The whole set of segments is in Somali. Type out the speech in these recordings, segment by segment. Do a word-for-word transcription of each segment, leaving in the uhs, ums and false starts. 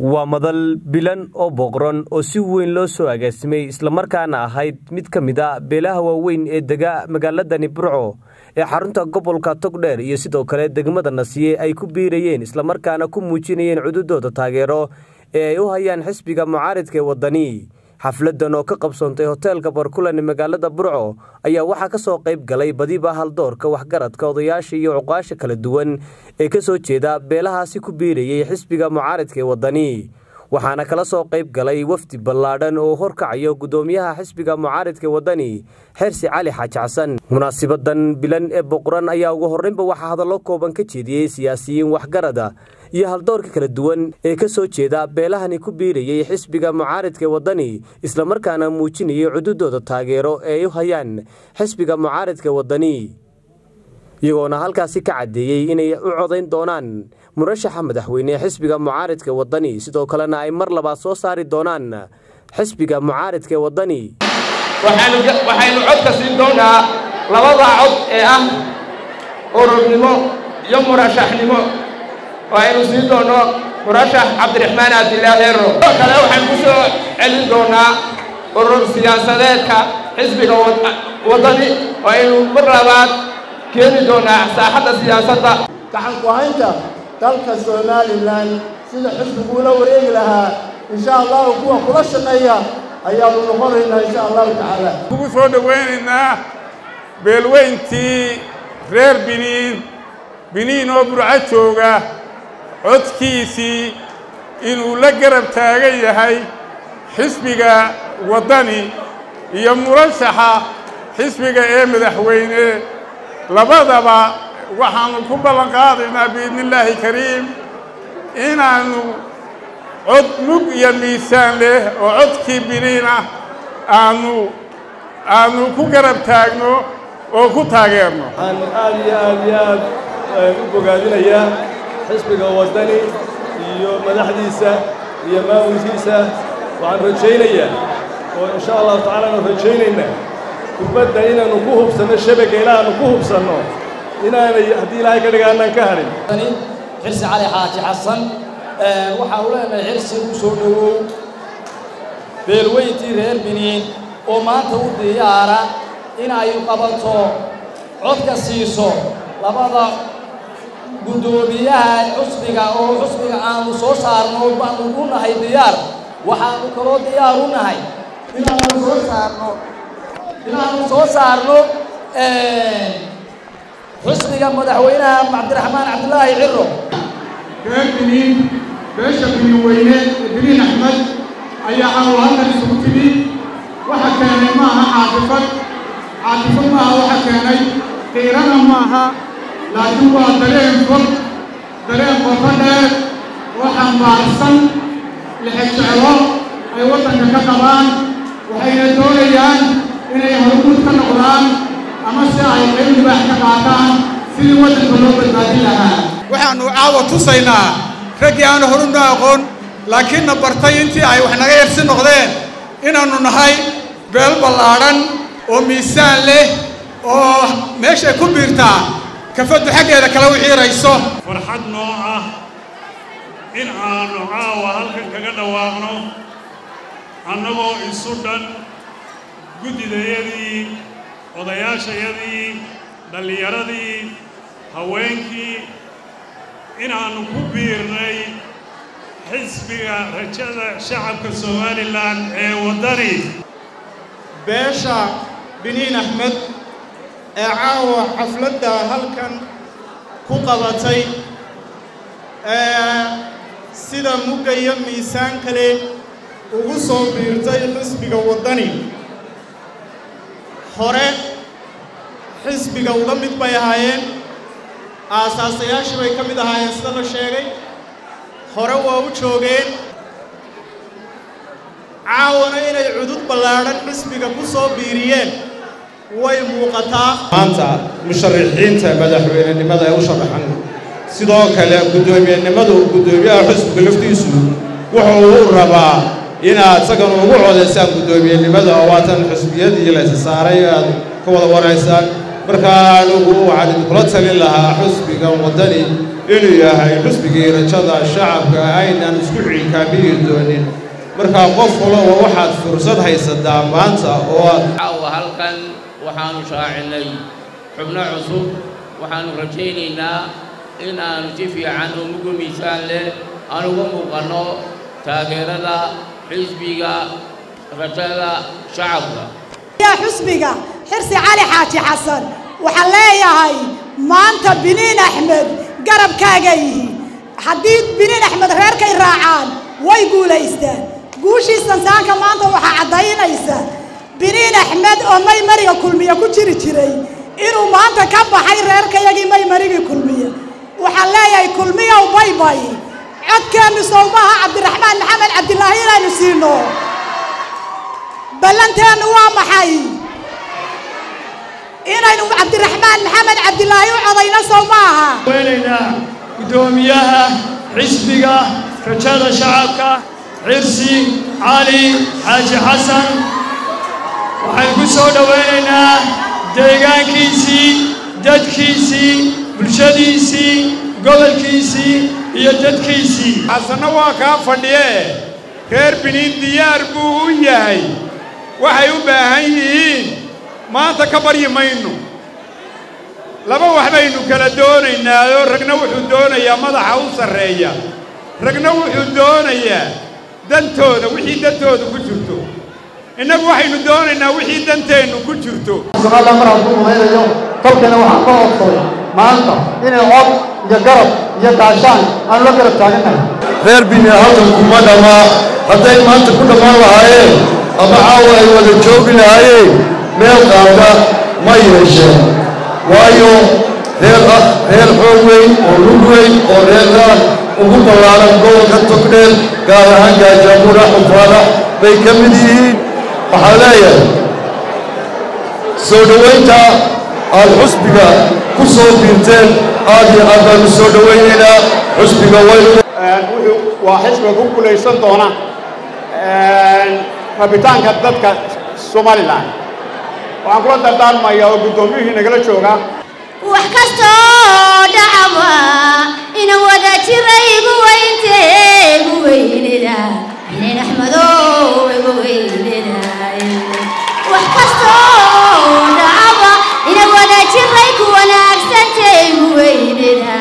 waa madal bilan oo boqoran oo si weyn loo soo agaasimay isla markaana ahayd mid ka mid ah beelaha waaweyn ee dega magaaladani Burco ee xarunta gobolka Togdheer iyo sidoo kale degmada Nasiye ay ku biirayeen isla markaana ku muujinayeen cududooda taageero ee ay u hayaan xisbiga mucaaradka ee wadani. xafladan oo ka qabsoontay hotelka Barkulan ee magaalada Burco ayaa waxa ka soo qayb galay badiba hal doorka waxgaradka odayaasha iyo uqaasha kala duwan ee ka soo jeeda beelahaasi ku biirayay xisbiga mucaaradka ee wadani. waxaana kala soo qayb galay wafdi ballaadhan oo horkacayo gudoomiyaha xisbiga mucaaradka ee wadani Xirsi Cali Xaaji Xasan. munaasabadan bilan ee boqoran ayaa ugu horreynba waxa hadallo kooban ka jeediyay siyaasiyiin waxgarada iyo hal doorka kala duwan ee ka soo jeeda beelahani ku biirayay xisbiga mucaaradka ee wadani isla markaana muujinayay cududooda taageero ee ay u hayaan xisbiga mucaaradka ee wadani, iyagoona halkaasi ka cadeeyay inay u codayn doonaan murashaxa madaxweyne ee xisbiga mucaaradka ee wadani, sidoo kalena ay mar labaad soo saari doonaan xisbiga mucaaradka ee wadani. waxaanu waxaynu codka siin doonaa labada cod ee ah ururnimo iyo murashaxnimo oo aynu siin doono murashax Cabdiraxmaan Abdillah Heero. kale waxaan ku soo celin doonaa urur siyaasadeedka xisbiga wadani oo aynu mar labaad keeni doonaa saaxadda siyaasadda. gacan ku haynta dalka Somaliland sida xisbigu la wareegi lahaa insha Allah kuwa kula shaqeeya ayaanu noqonaynaa insha Allah taala. ugu soo dhaweynaynaa beelweyntii reer Biniin Biniin oo Burco jooga codkiisii inuu la garab taagan yahay xisbiga wadani iyo murashaxa xisbiga ee madaxweyne labadaba waxaanu ku ballan qaadaynaa biidnillaahi kariim inaanu cod mug iyo miisaan leh oo codkii Biniin ah aanu aanu ku garab taagno oo ku taageerno. aan aad iyo aad iyo aad u bogaadinayaa xisbiga wadani iyo madaxdiisa iyo maamulkiisa. waxaan rajaynayaa oo insha Allah taala aan rajaynaynaa kubadda inaanu ku hubsano shabaga ilaanu ku hubsano inaanay haddii Ilaahay ka dhigaanaan ka harin. Xirsi Cali Xaaji Xasan waxa uu leeyahay xirsi u soo dhawow beelweyntii reer Biniin oo maanta u diyaara in ay qabato codka siiso labada gudoomiyaha xisbiga oo xisbiga aanu soo saarno baan u nahay diyaar. waxaanu kaloo diyaar u nahay inaanu soo saarno inaanu soo saarno xisbiga madaxweynaha Cabdiraxmaan Abdillah Heero. reer Biniin beesha Biniin weyne Biniin Axmed ayaa halkan isugu timi. waxa keenay maaha caafifad caafifad maaha waxa keenay qiirana maaha laakiin waa dareen fog dareen qoto dheer oo xambaarsan lixjeclo ay waddanka ka qabaan. waxayna doonayaan inay hormuud ka noqdaan ama si ay qayb libaax ka qaataan sidii waddanka loo badbaadin lahaa. waxaanu caawa tusaynaa raggii aanu horu noo aqoon laakiinna bartay intii ay wax naga yarsi noqdeen inaannu nahay beel ballaadhan oo miisaan leh oo meeshay ku biirtaa kafaddu xaggeeda kala wixiirayso. farxad noo ah in aanu caawa halkan kaga dhawaaqno annagoo isu dhan guddidayadii odayaashayadii dhallinyaradii haweenkii inaannu ku biirnay xisbiga rajada shacabka Somaliland ee wadani. beesha Biniin Axmed ee caawa xafladda halkan ku qabatay ee sida mugga iyo miisaan kale ugu soo biirtay xisbiga wadani. hore xisbiga uga mid bay ahaayeen aasaasiyaashii bay ka mid ahaayeen sida la sheegay. hore waa u joogeen caawana inay cudud ballaadhan xisbiga ku soo biiriyeen way muuqataa. maanta musharaxiinta madaxweynenimada ee u sharaxan sidoo kale guddoomiyenimadu guddoomiyaha xisbiga laftiisu wuxuu u rabaa inaad isagan ugu codaysaan guddoomiyenimada oo waatan xisbiyadii la saaray aad ka wada waraysaan markaa anigu waxaan idinkula talin lahaa xusbigan waddani inuu yahay xusbigii rajada shacabka aynan isku cinkaabiyi doonin markaa qof walba waxaad fursad haysataa maanta oo caawa halkan waxaanu shaacinay xubno cusub waxaanu rajaynaynaa in aanu si fiican oo mugu miisaan leh aan uga muuqanno taageerada xisbiga rajada shacabka يا حسبك حرصي علي حاجي حسن وحلايا هاي ما أنت بنين أحمد قرب كاجي حديد بنين أحمد غير كي راعان ويقول إيستان قوشي إستان كمان أنت وحعدين إيستان بنين أحمد أو ماي مريا كل مية كتير تيري إنه ما أنت كب حي غير كي يجي ماي مريا كل مية وحلايا كل مية وباي باي عد كان صوبها عبد الرحمن محمد عبد الله لا نسينه بلنتان وامحي إنا عبد الرحمن محمد عبد الله وعضينا صوماها ويننا قدوميها حسبك رجال شعبك عرسي علي حاجي حسن وحنقول سودا ويننا ديغان كيسي دد كيسي بلشديسي قبل كيسي يدد كيسي حسن واكا فديه خير بنين ديار بوياي waxay u baahan yihiin maanta ka baryi mayno laba wax baynu kala doonaynaa ragna wuxuu doonayaa madaxa u sareeya ragna wuxuu doonayaa dantooda wixii dantooda ku jirto inagu waxaynu doonaynaa wixii danteenu ku jirto su'aal mar hadduu hayrayo tolkana waxa ka ogtay maanta inay cod iyo garab iyo gaashaan aan la garab taaganahay reer bini halkan kuma dhama hadday maanta ku dhamaan lahaayeen ama caawa ay wada joogi lahaayeen meel qaada ma yeesheen waayo reer ah reer xoog weyn oo lug weyn oo reer ah ugu ballaaran gobolka togdheer gaar ahaan gaajaamuura xufaada bay ka mid yihiin waxaa leeyahay soo dhowaynta aad xusbiga ku soo biirteen aad iyo aad baanu soo dhowaynaynaa xusbiga waynu waa xisbiga ku guulaysan doona rabitaanka dadka Somaliland waxaan kula dardaarmayaa oo gudoomiyihii nagala jooga wax kastoo dhacaba ina wada jiray ugu weyntee ugu weynida inay axmedo ugu weynida wax kastoo dhacaba ina wada jiray ku wanaagsantee ugu weynida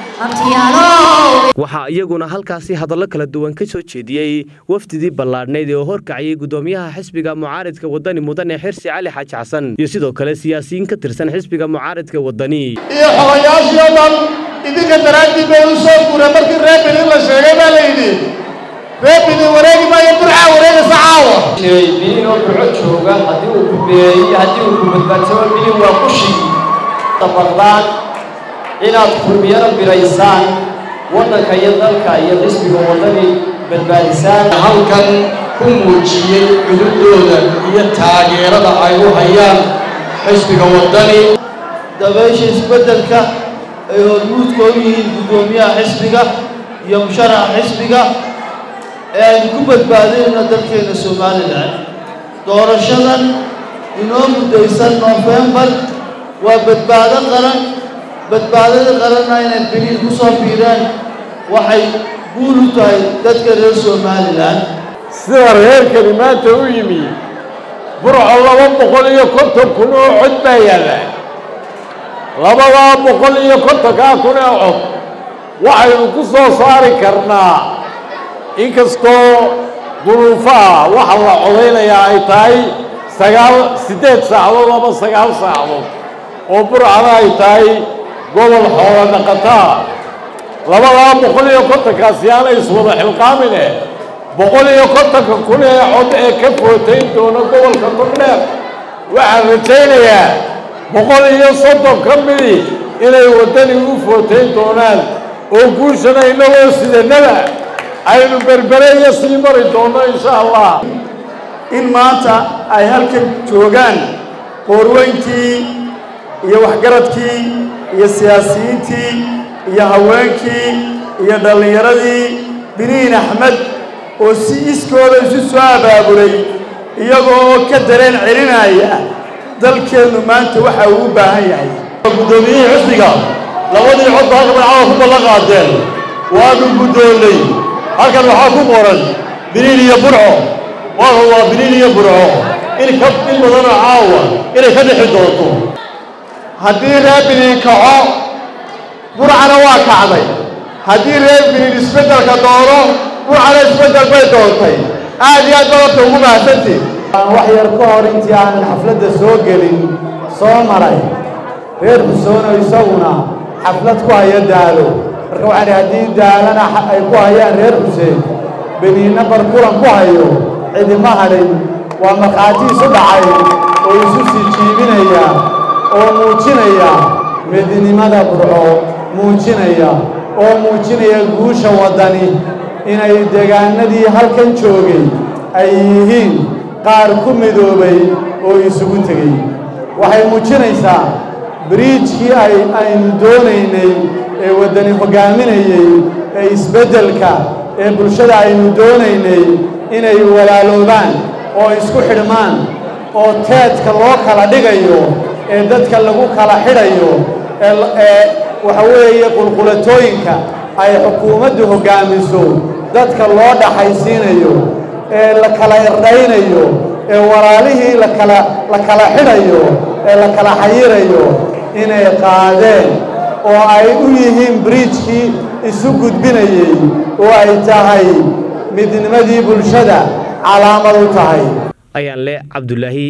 waxaa iyaguna halkaasi hadallo kala duwan ka soo jeediyey wafdidii ballaadhnayd ee horkacayay gudoomiyaha xisbiga mucaaridka wadani mudane xirsi cali xaaji xasan iyo sidoo kale siyaasiyiin ka tirsan xisbiga mucaaridka wadani iyo xogayaashii dhan idinka daraadii bay u soo guureen markii reer Benin la sheegay baa la yidhi reer Benin wareegi maayo burca wareegaysa caawa Benin oo burco jooga haddii uu ku beeyay haddii uu ku badbaadsamo Benin waa ku shigi tabardaan inaad kulmiyada biraysaan waddanka iyo dalka iyo xisbiga wadani badbaadisaan halkan ku muujiyey cudurdooda iyo taageerada ay u hayaan xisbiga wadani dabaysha isbeddelka ay hormuudka u yihiin gudoomiyaha xisbiga iyo musharaxa xisbiga ee aynu ku badbaadinayno dalkeena Somaliland doorashadan inoo muddaysan November waa badbaado qaran badbaadada qaranna inay Benin ku soo biiraan waxay guul u tahay dadka reer Somaliland sida reerkani maanta u yimi burco laba boqol iyo konton kun oo cod baa yaalla labada boqol iyo kontonka kun oo cod waxaynu ku soo saari karnaa inkastoo duruufaha waxa la codaynayaa ay tahay sagaal siddeed saacadood ama sagaal saacadood oo burcana ay tahay gobol xoolo dhaqataa labada boqol iyo kontonkaasi aanay iswada xilqaamine boqol iyo kontonka kun ee cod ee ka footayn doona gobolka togdheer waxaan rajaynayaa boqol iyo soddon ka midi inay waddani u footayn doonaan oo guushana inagoo sidanada aynu berbere iyo sii mari doonno insha allah in maanta ay halkan joogaan qoorweyntii iyo waxgaradkii iyo siyaasiyiintii iyo haweenkii iyo dhallinyaradii Benin Axmed oo si iskooda isu soo abaabulay iyagoo ka dareen celinaya dalkeennu maanta waxa uu u baahan yahay guddoomiyihii xisbiga labadii cod baa halkan caawa ku ballan qaadeen waanu guddoonnay halkan waxaa ku qoran biniin iyo burco waa waa biniin iyo burco in ka in badanoo caawa inay ka dhixi doonto haddii reer biniin kaco burcana waa kacday haddii reer biniin isbeddelka doono burcana isbeddel bay doontay aad iyo aad badabta ugu mahadsantii wax yar ka hor intii aanan xafladda soo gelin soo maray reer xusoono isaguna xaflad ku haya daalo marka waxaan haddii daalana ay ku hayaan reer xuseen beniinna barkulan ku hayo cidima hadhin waa markhaati isu dhacay oo isu sii jiibinaya oo muujinaya midnimada burco muujinaya oo muujinaya guusha waddani inay deegaanadii halkan joogay ay yihiin qaar ku midoobay oo isugu tegey waxay muujinaysaa biriijkii ay aynu doonaynay ee waddani hoggaaminayey ee isbeddelka ee bulshada aynu doonaynay inay walaaloobaan oo isku xidhmaan oo teedka loo kala dhigayo ee dadka lagu kala xidhayo ee waxa weeye qulqulatooyinka ay xukuumaddu hoggaamiso dadka loo dhaxaysiinayo ee la kala irdhaynayo ee walaalihii la kala la kala xidhayo ee la kala xayirayo inay qaadeen oo ay u yihiin biriijkii isu gudbinayey oo ay tahay midnimadii bulshada calaamad u tahay ayaan le cabdullaahi